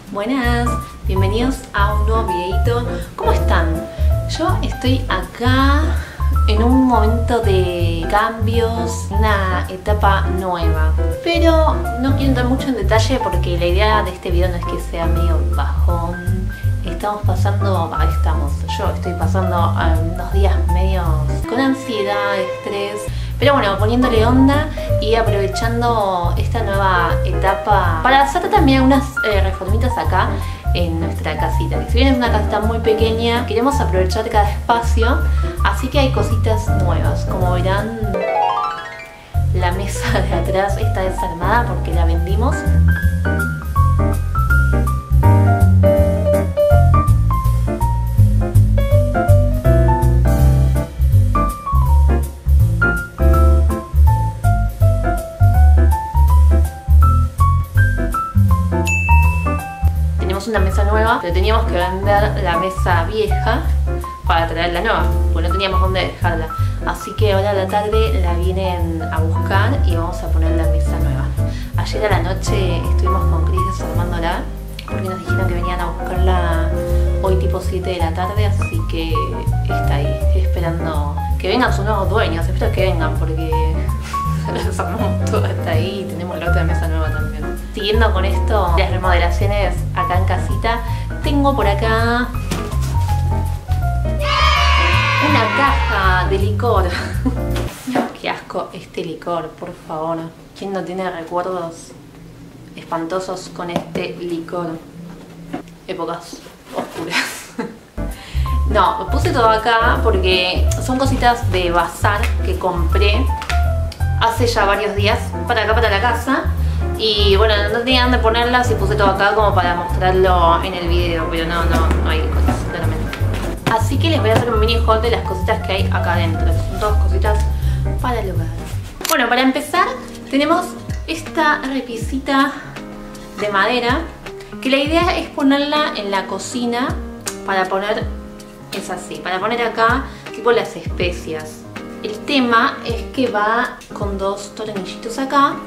Buenas, bienvenidos a un nuevo videito. ¿Cómo están? Yo estoy acá en un momento de cambios, una etapa nueva. Pero no quiero entrar mucho en detalle porque la idea de este video no es que sea medio bajón. Yo estoy pasando unos días medios con ansiedad, estrés. Pero bueno, poniéndole onda y aprovechando esta nueva etapa para hacer también unas reformitas acá en nuestra casita. Que si bien es una casita muy pequeña, queremos aprovechar cada espacio, así que hay cositas nuevas. Como verán, la mesa de atrás está desarmada porque la vendimos. Una mesa nueva, pero teníamos que vender la mesa vieja para traer la nueva, porque no teníamos dónde dejarla. Así que ahora a la tarde la vienen a buscar y vamos a poner la mesa nueva. Ayer a la noche estuvimos con Cris desarmándola, porque nos dijeron que venían a buscarla hoy tipo 7 de la tarde, así que está ahí, esperando que vengan sus nuevos dueños. Espero que vengan porque desarmamos todo hasta ahí y tenemos la otra mesa nueva también. Siguiendo con esto, las remodelaciones acá en casita, tengo por acá una caja de licor. Qué asco este licor, por favor. ¿Quién no tiene recuerdos espantosos con este licor? Épocas oscuras. No, puse todo acá porque son cositas de bazar que compré hace ya varios días para acá, para la casa. Y bueno, no tenía dónde ponerlas y puse todo acá como para mostrarlo en el video, pero no hay cosas, claramente. Así que les voy a hacer un mini haul de las cositas que hay acá adentro. Son todas cositas para el hogar. Bueno, para empezar tenemos esta repisita de madera, que la idea es ponerla en la cocina para poner, es así, para poner acá tipo las especias. El tema es que va con dos tornillitos acá.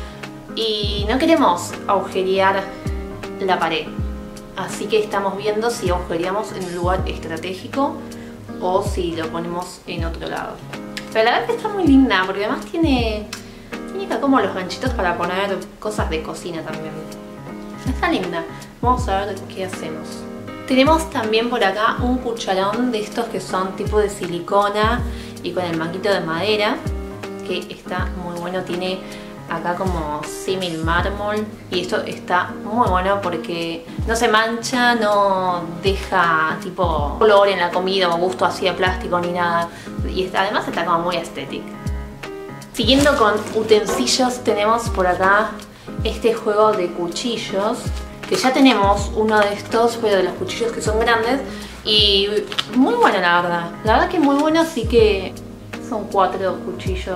Y no queremos agujerear la pared, así que estamos viendo si agujereamos en un lugar estratégico o si lo ponemos en otro lado. Pero la verdad que está muy linda porque además tiene acá como los ganchitos para poner cosas de cocina también. Está linda. Vamos a ver qué hacemos. Tenemos también por acá un cucharón de estos que son tipo de silicona y con el manguito de madera, que está muy bueno. Tiene acá como símil mármol y esto está muy bueno porque no se mancha, no deja tipo color en la comida o gusto así de plástico ni nada, y además está como muy estético. Siguiendo con utensilios, tenemos por acá este juego de cuchillos, que ya tenemos uno de estos, pero de los cuchillos que son grandes, y muy bueno la verdad que muy bueno. Así que son 4 cuchillos.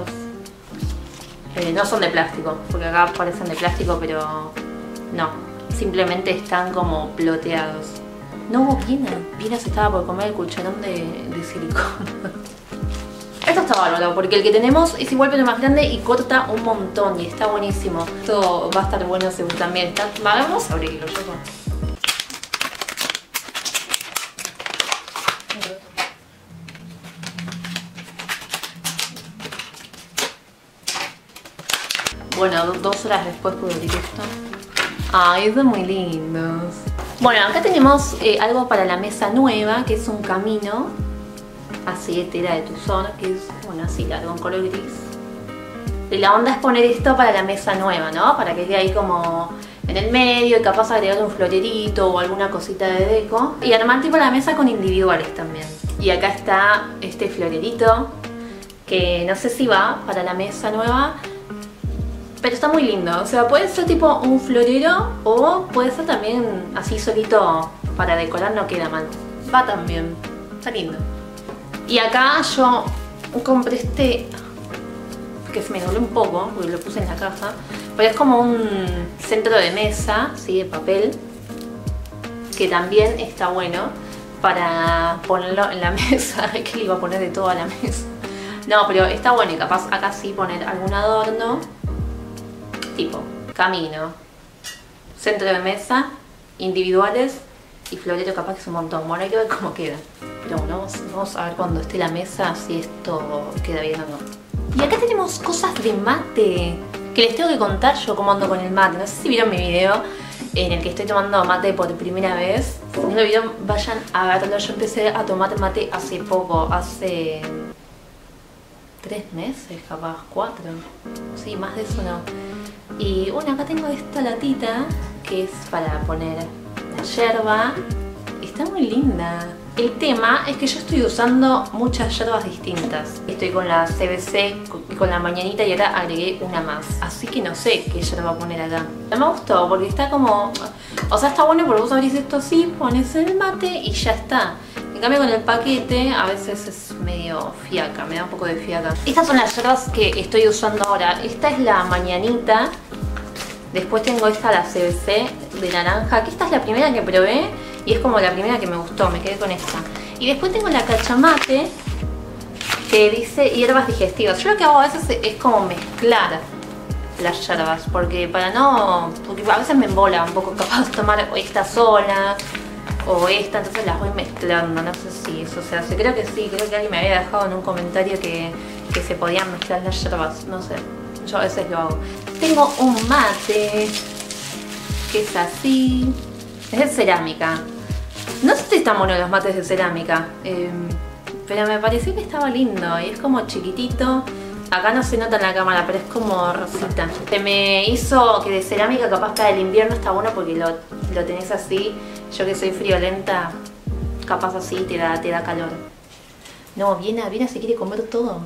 No son de plástico, porque acá parecen de plástico, pero no, simplemente están como ploteados. No hubo Pina se estaba por comer el cucharón de silicona. Esto está bárbaro, porque el que tenemos es igual pero más grande y corta un montón y está buenísimo. Esto va a estar bueno seguro también. Vamos a abrirlo, yo. Bueno, 2 horas después pude abrir esto. Ay, son muy lindos. Bueno, acá tenemos algo para la mesa nueva, que es un camino así de tela de tuzón, que es, bueno, así largo, en color gris. Y la onda es poner esto para la mesa nueva, ¿no? Para que quede ahí como en el medio y capaz agregar un florerito o alguna cosita de deco. Y armar tipo la mesa con individuales también. Y acá está este florerito, que no sé si va para la mesa nueva, pero está muy lindo. O sea, puede ser tipo un florero o puede ser también así solito para decorar, no queda mal. Va también, está lindo. Y acá yo compré este, que se me dobló un poco porque lo puse en la caja, pero es como un centro de mesa, ¿sí? De papel, que también está bueno para ponerlo en la mesa. Que le iba a poner de todo a la mesa. No, pero está bueno, y capaz acá sí poner algún adorno, tipo camino, centro de mesa individuales y florero capaz que es un montón. Bueno, hay que ver cómo queda. Pero bueno, vamos a ver cuando esté la mesa si esto queda bien o no. Y acá tenemos cosas de mate, que les tengo que contar yo cómo ando con el mate. No sé si vieron mi video en el que estoy tomando mate por primera vez. Si no lo vieron, vayan a verlo. Yo empecé a tomar mate hace poco, hace 3 meses, capaz, 4. Sí, más de eso no. Y bueno, acá tengo esta latita que es para poner la yerba. Está muy linda. El tema es que yo estoy usando muchas yerbas distintas. Estoy con la CBC, con la mañanita y ahora agregué una más. Así que no sé qué yerba poner acá. Me gustó porque está como... O sea, está bueno porque vos abrís esto así, pones el mate y ya está. En cambio con el paquete a veces es medio fiaca, me da un poco de fiaca. Estas son las yerbas que estoy usando ahora. Esta es la mañanita. Después tengo esta, la CBC de naranja, que esta es la primera que probé y es como la primera que me gustó, me quedé con esta. Y después tengo la cachamate, que dice hierbas digestivas. Yo lo que hago a veces es como mezclar las yerbas, porque para no... porque a veces me embola un poco capaz tomar esta sola o esta, entonces las voy mezclando. No sé si eso se hace, creo que sí, creo que alguien me había dejado en un comentario que se podían mezclar las yerbas, no sé. Yo a veces lo hago. Tengo un mate que es así. Es de cerámica. No sé si están buenos los mates de cerámica, pero me pareció que estaba lindo. Y es como chiquitito. Acá no se nota en la cámara, pero es como rosita. Se me hizo que de cerámica capaz para el invierno está bueno porque lo tenés así. Yo que soy friolenta, capaz así te da calor. No, Viena se quiere comer todo.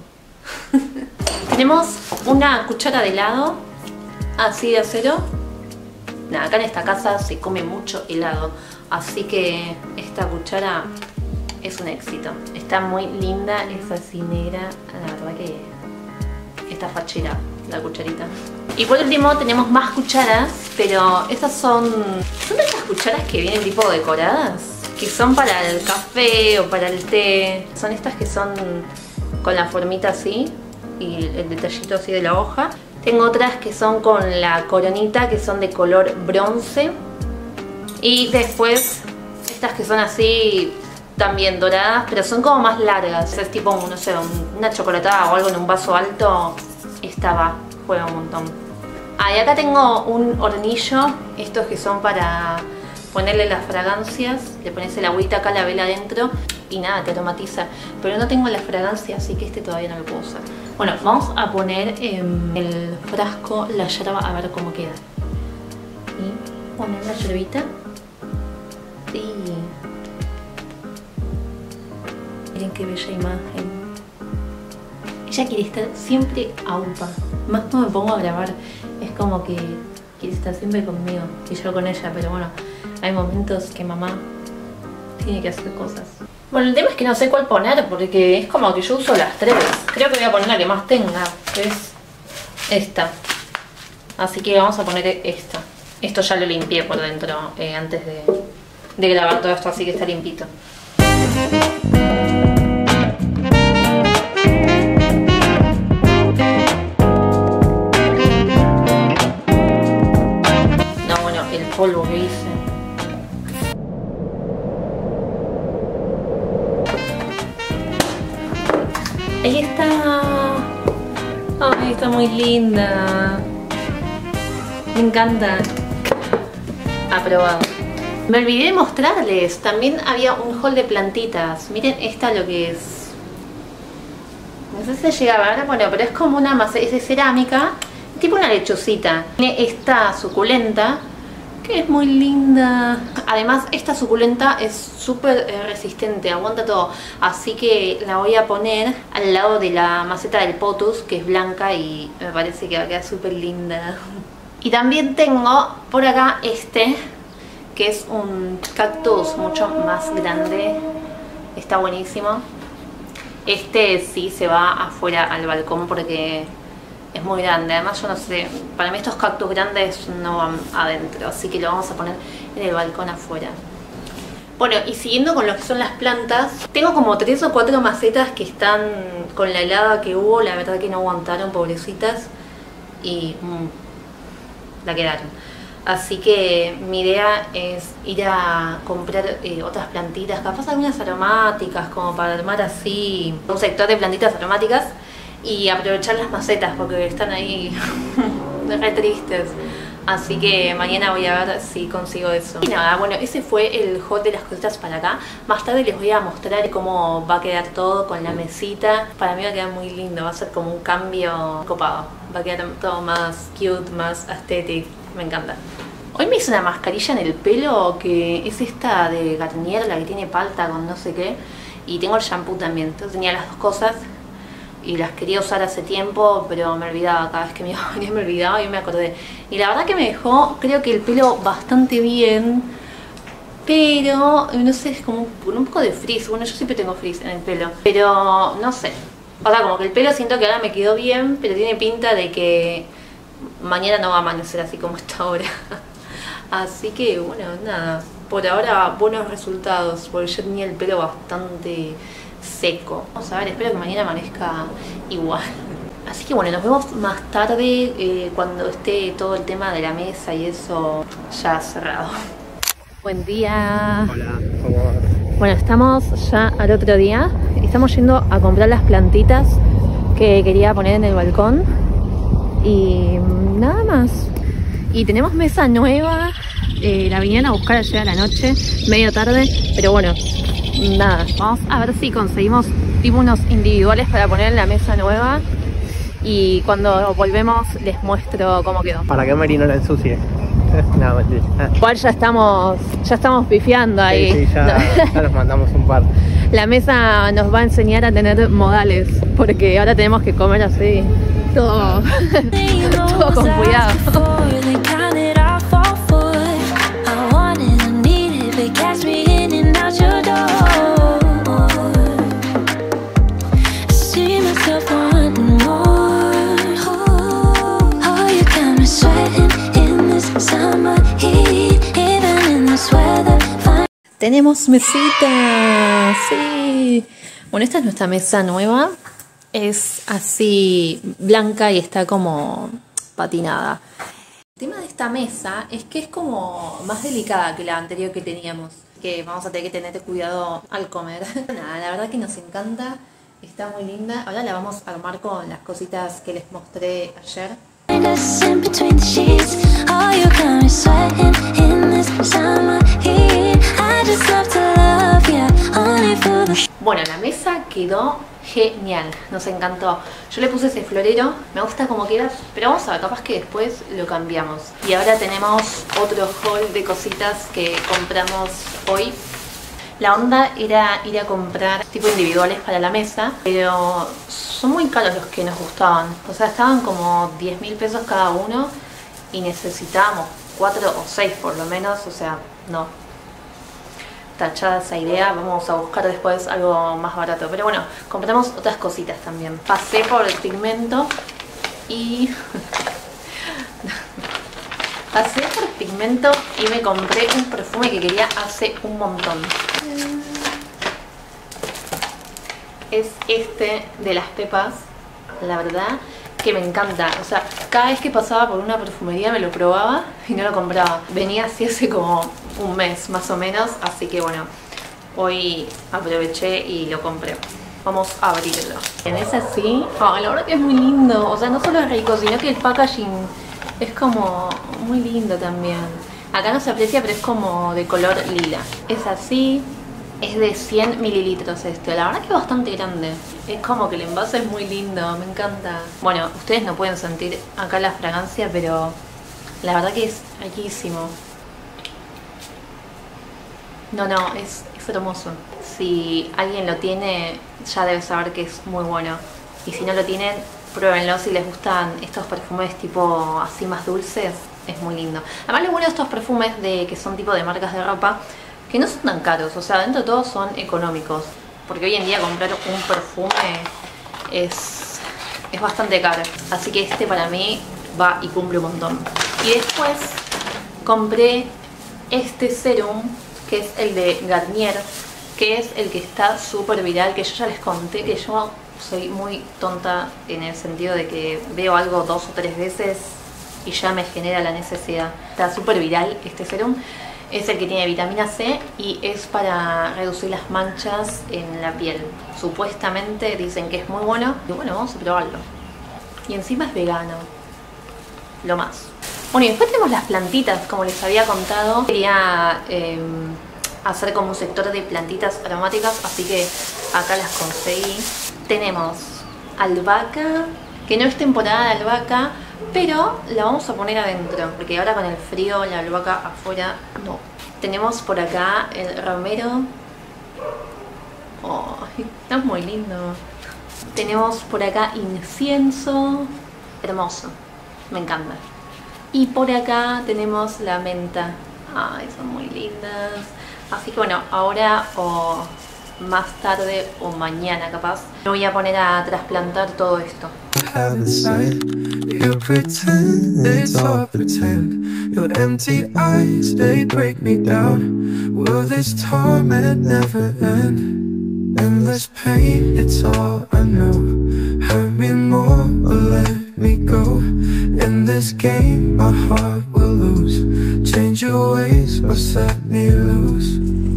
Tenemos una cuchara de helado, así de acero. Nada, acá en esta casa se come mucho helado, así que esta cuchara es un éxito. Está muy linda, es así negra, la verdad que está fachera la cucharita. Y por último tenemos más cucharas, pero estas son de estas cucharas que vienen tipo decoradas, que son para el café o para el té. Son estas que son con la formita así y el detallito así de la hoja. Tengo otras que son con la coronita, que son de color bronce. Y después estas que son así también doradas, pero son como más largas. Es tipo, no sé, una chocolatada o algo en un vaso alto. Esta juega un montón. Ah, y acá tengo un hornillo, estos que son para ponerle las fragancias. Le pones el agüita acá, la vela adentro y nada, te aromatiza. Pero no tengo la fragancia, así que este todavía no lo puedo usar. Bueno, vamos a poner en el frasco la yerba a ver cómo queda. Y poner la yerbita. Sí. Miren qué bella imagen. Ella quiere estar siempre a UPA. Más no me pongo a grabar, es como que quiere estar siempre conmigo y yo con ella, pero bueno, hay momentos que mamá tiene que hacer cosas. Bueno, el tema es que no sé cuál poner porque es como que yo uso las tres. Creo que voy a poner la que más tenga, que es esta. Así que vamos a poner esta. Esto ya lo limpié por dentro antes de grabar todo esto, así que está limpito. Polvo que hice. Ahí está. Ay, está muy linda. Me encanta. Aprobado. Me olvidé de mostrarles. También había un haul de plantitas. Miren esta lo que es. No sé si se llega a ver. Bueno, pero es como una masa. Es de cerámica. Tipo una lechucita. Tiene esta suculenta. Es muy linda. Además esta suculenta es súper resistente, aguanta todo. Así que la voy a poner al lado de la maceta del potus, que es blanca y me parece que va a quedar súper linda. Y también tengo por acá este, que es un cactus mucho más grande. Está buenísimo. Este sí se va afuera al balcón porque es muy grande. Además yo no sé, para mí estos cactus grandes no van adentro, así que lo vamos a poner en el balcón afuera. Bueno, y siguiendo con lo que son las plantas, tengo como 3 o 4 macetas que están con la helada que hubo. La verdad que no aguantaron, pobrecitas, y la quedaron. Así que mi idea es ir a comprar otras plantitas, capaz algunas aromáticas, como para armar así un sector de plantitas aromáticas y aprovechar las macetas porque están ahí re tristes. Así que mañana voy a ver si consigo eso. Y nada, bueno, ese fue el haul de las cositas para acá. Más tarde les voy a mostrar cómo va a quedar todo con la mesita. Para mí va a quedar muy lindo, va a ser como un cambio copado. Va a quedar todo más cute, más aesthetic. Me encanta. Hoy me hice una mascarilla en el pelo que es esta de Garnier, la que tiene palta con no sé qué. Y tengo el shampoo también, entonces tenía las dos cosas. Y las quería usar hace tiempo, pero me olvidaba, cada vez que me iba a venir me olvidaba y me acordé. Y la verdad que me dejó, creo que el pelo bastante bien, pero no sé, es como un poco de frizz. Bueno, yo siempre tengo frizz en el pelo, pero no sé. O sea, como que el pelo siento que ahora me quedó bien, pero tiene pinta de que mañana no va a amanecer así como está ahora. Así que bueno, nada, por ahora buenos resultados, porque yo tenía el pelo bastante seco. Vamos a ver, espero que mañana amanezca igual. Así que bueno, nos vemos más tarde cuando esté todo el tema de la mesa y eso ya cerrado. Buen día. Hola, ¿cómo vas? Bueno, estamos ya al otro día. Estamos yendo a comprar las plantitas que quería poner en el balcón. Y nada más. Y tenemos mesa nueva. La vinieron a buscar ayer a la noche, medio tarde, pero bueno, nada, vamos a ver si conseguimos tipo unos individuales para poner en la mesa nueva y cuando volvemos les muestro cómo quedó. Para que Mari no la ensucie. No, mentira. Igual ya estamos pifiando ahí. Sí, ya nos mandamos un par. La mesa nos va a enseñar a tener modales, porque ahora tenemos que comer así, todo, todo con cuidado. Tenemos mesita, sí. Bueno, esta es nuestra mesa nueva. Es así blanca y está como patinada. El tema de esta mesa es que es como más delicada que la anterior que teníamos. Que vamos a tener que tener cuidado al comer. Nada, la verdad que nos encanta. Está muy linda. Ahora la vamos a armar con las cositas que les mostré ayer. Bueno, la mesa quedó genial, nos encantó. Yo le puse ese florero, me gusta como queda, pero vamos a ver, capaz que después lo cambiamos. Y ahora tenemos otro haul de cositas que compramos hoy. La onda era ir a comprar tipo individuales para la mesa, pero son muy caros los que nos gustaban. O sea, estaban como 10.000 pesos cada uno y necesitábamos 4 o 6 por lo menos, o sea, no. Tachada esa idea, vamos a buscar después algo más barato. Pero bueno, compramos otras cositas también. Pasé por el pigmento y... Pasé por el pigmento y me compré un perfume que quería hace un montón. Es este de las Pepas, la verdad que me encanta. O sea, cada vez que pasaba por una perfumería me lo probaba y no lo compraba. Venía así hace como un mes más o menos, así que bueno, hoy aproveché y lo compré. Vamos a abrirlo. Es así, la verdad que es muy lindo. O sea, no solo es rico, sino que el packaging es como muy lindo también. Acá no se aprecia, pero es como de color lila. Es así. Es de 100 mililitros este. La verdad que es bastante grande. Es como que el envase es muy lindo. Me encanta. Bueno, ustedes no pueden sentir acá la fragancia, pero la verdad que es riquísimo. No, es hermoso. Si alguien lo tiene, ya debe saber que es muy bueno. Y si no lo tienen, pruébenlo si les gustan estos perfumes tipo así más dulces. Es muy lindo. Además lo bueno de estos perfumes que son tipo de marcas de ropa, que no son tan caros, o sea, dentro de todo son económicos. Porque hoy en día comprar un perfume es bastante caro. Así que este para mí va y cumple un montón. Y después compré este serum, que es el de Garnier, que es el que está súper viral, que yo ya les conté que yo soy muy tonta en el sentido de que veo algo 2 o 3 veces y ya me genera la necesidad. Está súper viral este serum. Es el que tiene vitamina C y es para reducir las manchas en la piel. Supuestamente dicen que es muy bueno. Y bueno, vamos a probarlo. Y encima es vegano. Lo más. Bueno, y después tenemos las plantitas, como les había contado. Quería hacer como un sector de plantitas aromáticas, así que acá las conseguí. Tenemos albahaca, que no es temporada de albahaca, pero la vamos a poner adentro, porque ahora con el frío la albahaca afuera no. Tenemos por acá el romero. Oh, está muy lindo. Tenemos por acá incienso. Hermoso, me encanta. Y por acá tenemos la menta. Ay, son muy lindas. Así que bueno, ahora o más tarde o mañana capaz me voy a poner a trasplantar todo esto. You pretend it's all pretend. Your empty eyes, they break me down. Will this torment never end? Endless pain, it's all I know. Hurt me more or let me go. In this game, my heart will lose. Change your ways or set me loose.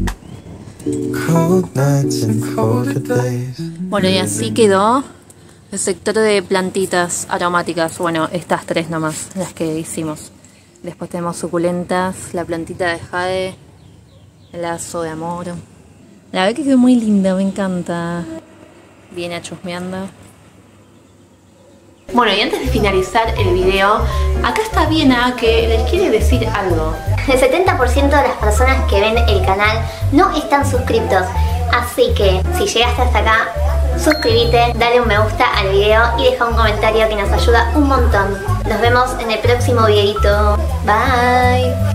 Cold nights and colder days. Bueno, y así quedó el sector de plantitas aromáticas. Bueno, estas tres nomás, las que hicimos. Después tenemos suculentas, la plantita de jade, el lazo de amor. La verdad que quedó muy linda, me encanta. Viene chusmeando. Bueno, y antes de finalizar el video, acá está Viena que les quiere decir algo. El 70% de las personas que ven el canal no están suscriptos. Así que si llegaste hasta acá, suscríbete, dale un me gusta al video y deja un comentario que nos ayuda un montón. Nos vemos en el próximo videito. Bye.